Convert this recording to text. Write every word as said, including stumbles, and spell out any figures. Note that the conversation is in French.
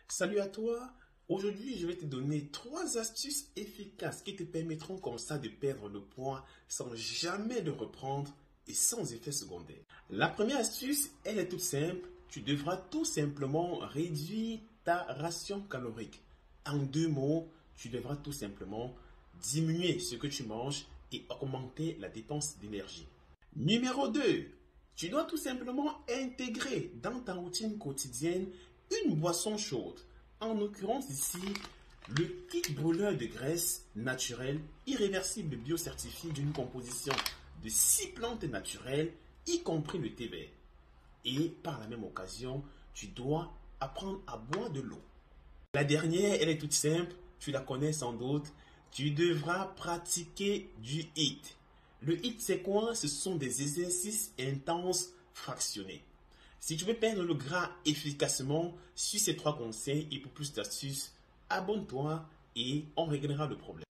Salut à toi. Aujourd'hui, je vais te donner trois astuces efficaces qui te permettront comme ça de perdre le poids sans jamais le reprendre et sans effet secondaire. La première astuce, elle est toute simple. Tu devras tout simplement réduire ta ration calorique. En deux mots, tu devras tout simplement diminuer ce que tu manges et augmenter la dépense d'énergie. Numéro deux, tu dois tout simplement intégrer dans ta routine quotidienne une boisson chaude. En l'occurrence ici, le kit brûleur de graisse naturelle, irréversible biocertifié d'une composition de six plantes naturelles, y compris le thé vert. Et par la même occasion, tu dois apprendre à boire de l'eau. La dernière, elle est toute simple, tu la connais sans doute. Tu devras pratiquer du HIIT. Le HIIT, c'est quoi? Ce sont des exercices intenses fractionnés. Si tu veux perdre le gras efficacement, suis ces trois conseils et pour plus d'astuces, abonne-toi et on réglera le problème.